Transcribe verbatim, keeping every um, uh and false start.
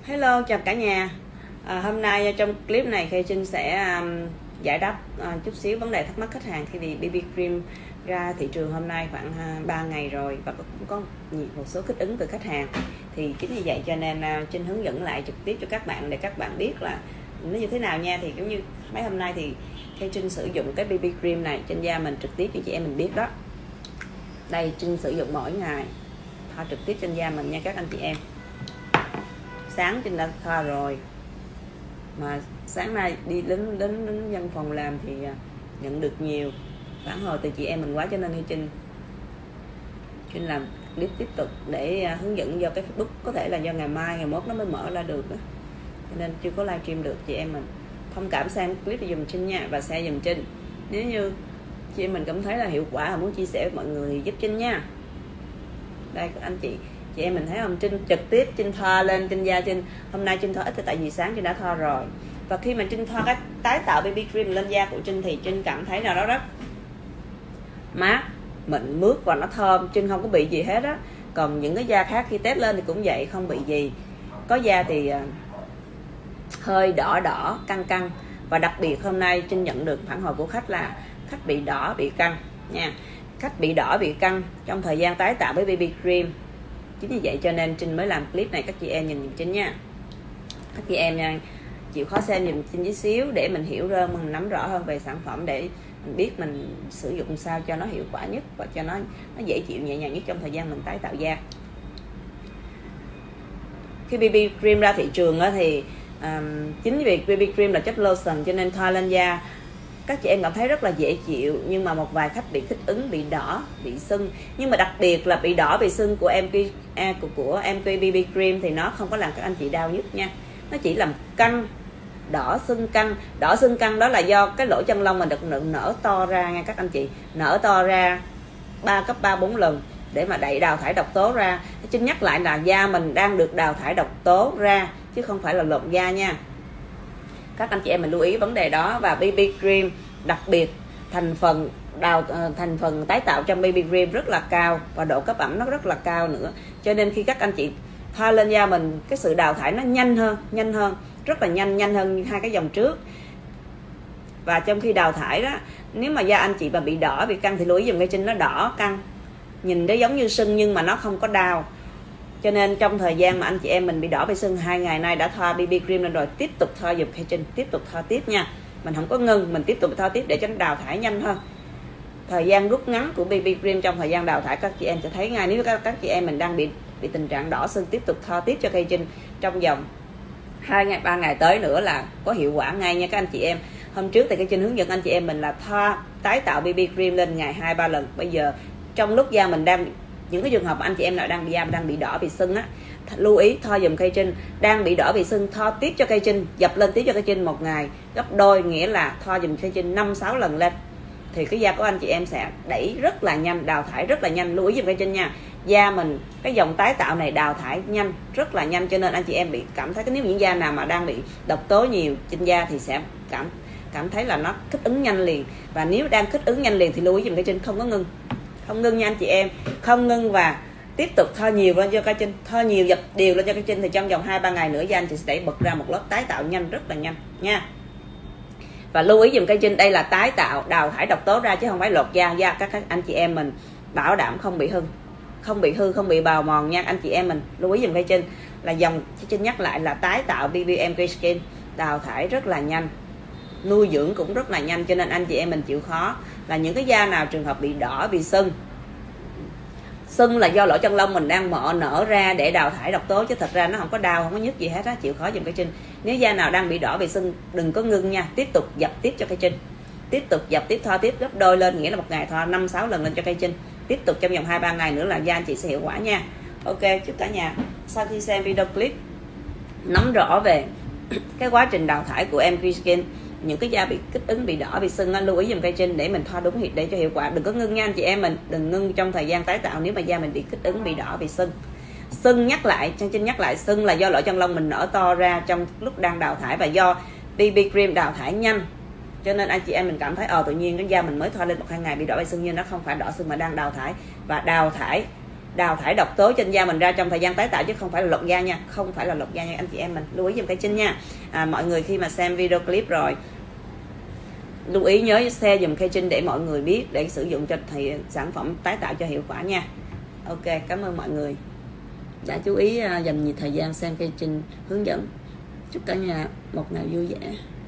Hello, chào cả nhà. À, hôm nay trong clip này Khay Trinh sẽ um, giải đáp uh, chút xíu vấn đề thắc mắc khách hàng khi vì bê bê cream ra thị trường hôm nay khoảng uh, ba ngày rồi và cũng có nhiều, một số kích ứng từ khách hàng. Thì chính vì vậy cho nên uh, Trinh hướng dẫn lại trực tiếp cho các bạn để các bạn biết là nó như thế nào nha. Thì giống như mấy hôm nay thì Khay Trinh sử dụng cái bê bê cream này trên da mình trực tiếp cho chị em mình biết đó. Đây, Trinh sử dụng mỗi ngày, thoa trực tiếp trên da mình nha các anh chị em. Sáng Trinh đã thoa rồi, mà sáng nay đi đến đến, đến văn phòng làm thì nhận được nhiều phản hồi từ chị em mình quá, cho nên Trinh Trinh làm clip tiếp tục để hướng dẫn. Do cái Facebook có thể là do ngày mai ngày mốt nó mới mở ra được đó, cho nên chưa có livestream được. Chị em mình thông cảm xem clip dùm Trinh nha, và share dùm Trinh nếu như chị em mình cảm thấy là hiệu quả và muốn chia sẻ với mọi người thì giúp Trinh nha. Đây các anh chị chị em mình thấy không, Trinh trực tiếp Trinh thoa lên trên da Trinh. Hôm nay Trinh thoa ít tại vì sáng Trinh đã thoa rồi, và khi mà Trinh thoa cái tái tạo bê bê cream lên da của Trinh thì Trinh cảm thấy nào đó rất mát, mịn, mướt và nó thơm. Trinh không có bị gì hết á. Còn những cái da khác khi test lên thì cũng vậy, không bị gì. Có da thì hơi đỏ đỏ căng căng, và đặc biệt hôm nay Trinh nhận được phản hồi của khách là khách bị đỏ bị căng nha. Khách bị đỏ bị căng trong thời gian tái tạo với bê bê cream. Chính vì vậy cho nên Trinh mới làm clip này, các chị em nhìn giùm Trinh nha. Các chị em nha, chịu khó xem giùm Trinh chút xíu để mình hiểu hơn, mình nắm rõ hơn về sản phẩm, để mình biết mình sử dụng sao cho nó hiệu quả nhất và cho nó nó dễ chịu, nhẹ nhàng nhất trong thời gian mình tái tạo da. Khi bê bê cream ra thị trường á, thì um, chính vì bê bê cream là chất lotion cho nên thoa lên da các chị em cảm thấy rất là dễ chịu. Nhưng mà một vài khách bị kích ứng, bị đỏ, bị sưng. Nhưng mà đặc biệt là bị đỏ, bị sưng của em quy của, của em quy bê bê cream thì nó không có làm các anh chị đau nhức nha. Nó chỉ làm căng, đỏ sưng căng. Đỏ sưng căng đó là do cái lỗ chân lông mình được nở to ra nha các anh chị. Nở to ra ba cấp ba bốn lần để mà đẩy đào thải độc tố ra. Trinh nhắc lại là da mình đang được đào thải độc tố ra chứ không phải là lộn da nha. Các anh chị em mình lưu ý vấn đề đó. Và bê bê cream đặc biệt thành phần đào thành phần tái tạo trong bê bê cream rất là cao, và độ cấp ẩm nó rất là cao nữa. Cho nên khi các anh chị thoa lên da mình, cái sự đào thải nó nhanh hơn, nhanh hơn, rất là nhanh, nhanh hơn hai cái dòng trước. Và trong khi đào thải đó, nếu mà da anh chị mà bị đỏ, bị căng thì lưu ý dùm cái Trinh, nó đỏ căng, nhìn nó giống như sưng nhưng mà nó không có đau. Cho nên trong thời gian mà anh chị em mình bị đỏ bị sưng, hai ngày nay đã thoa bê bê cream lên rồi, tiếp tục thoa dùm Khay Trinh, tiếp tục thoa tiếp nha. Mình không có ngưng, mình tiếp tục thoa tiếp để cho nó đào thải nhanh hơn. Thời gian rút ngắn của bê bê cream trong thời gian đào thải các chị em sẽ thấy ngay. Nếu các, các chị em mình đang bị bị tình trạng đỏ sưng, tiếp tục thoa tiếp cho Khay Trinh trong vòng hai ngày ba ngày tới nữa là có hiệu quả ngay nha các anh chị em. Hôm trước thì Khay Trinh hướng dẫn anh chị em mình là thoa tái tạo bê bê cream lên ngày hai ba lần. Bây giờ trong lúc da mình đang, những cái trường hợp mà anh chị em nào đang bị da đang bị đỏ bị sưng á, lưu ý thoa dùm Khay Trinh. Đang bị đỏ bị sưng, thoa tiếp cho Khay Trinh, dập lên tiếp cho Khay Trinh một ngày gấp đôi, nghĩa là thoa dùm Khay Trinh năm sáu lần lên thì cái da của anh chị em sẽ đẩy rất là nhanh, đào thải rất là nhanh. Lưu ý dùm Khay Trinh nha, da mình cái dòng tái tạo này đào thải nhanh, rất là nhanh. Cho nên anh chị em bị cảm thấy cái nếu những da nào mà đang bị độc tố nhiều trên da thì sẽ cảm cảm thấy là nó kích ứng nhanh liền. Và nếu đang kích ứng nhanh liền thì lưu ý dùm Khay Trinh, không có ngưng, không ngưng nha anh chị em, không ngưng. Và tiếp tục thoa nhiều lên cho Khay Trinh, thoa nhiều dập đều lên cho Khay Trinh thì trong vòng hai ba ngày nữa da anh chị sẽ đẩy bật ra một lớp tái tạo nhanh, rất là nhanh nha. Và lưu ý dùm Khay Trinh, đây là tái tạo, đào thải độc tố ra chứ không phải lột da. Da các anh chị em mình bảo đảm không bị hư, không bị hư, không bị bào mòn nha anh chị em mình. Lưu ý dùm Khay Trinh là dòng, Khay Trinh nhắc lại là tái tạo bê bê em quy Skin đào thải rất là nhanh, nuôi dưỡng cũng rất là nhanh. Cho nên anh chị em mình chịu khó là những cái da nào trường hợp bị đỏ, bị sưng. Sưng là do lỗ chân lông mình đang mở nở ra để đào thải độc tố, chứ thật ra nó không có đau, không có nhức gì hết á. Chịu khó dùm Khay Trinh. Nếu da nào đang bị đỏ bị sưng đừng có ngưng nha, tiếp tục dập tiếp cho Khay Trinh, tiếp tục dập tiếp, thoa tiếp gấp đôi lên, nghĩa là một ngày thoa năm sáu lần lên cho Khay Trinh. Tiếp tục trong vòng hai ba ngày nữa là da anh chị sẽ hiệu quả nha. Ok, chúc cả nhà sau khi xem video clip nắm rõ về cái quá trình đào thải của em quy Skin, những cái da bị kích ứng, bị đỏ, bị sưng, lưu ý dùm Khay Trinh để mình thoa đúng để cho hiệu quả. Đừng có ngưng nha anh chị em mình, đừng ngưng trong thời gian tái tạo nếu mà da mình bị kích ứng, bị đỏ, bị sưng. Sưng nhắc lại, Trinh Trinh nhắc lại, sưng là do lỗ chân lông mình nở to ra trong lúc đang đào thải, và do bê bê cream đào thải nhanh. Cho nên anh chị em mình cảm thấy ờ tự nhiên cái da mình mới thoa lên một hai ngày bị đỏ bị sưng, nhưng nó không phải đỏ sưng mà đang đào thải. Và đào thải đào thải độc tố trên da mình ra trong thời gian tái tạo, chứ không phải là lột da nha, không phải là lột da nha anh chị em mình, lưu ý giùm cây Trinh nha. À, mọi người khi mà xem video clip rồi lưu ý nhớ share dùm cây Trinh để mọi người biết, để sử dụng cho thì sản phẩm tái tạo cho hiệu quả nha. Ok, cảm ơn mọi người đã chú ý dành nhiều thời gian xem cây Trinh hướng dẫn. Chúc cả nhà một ngày vui vẻ.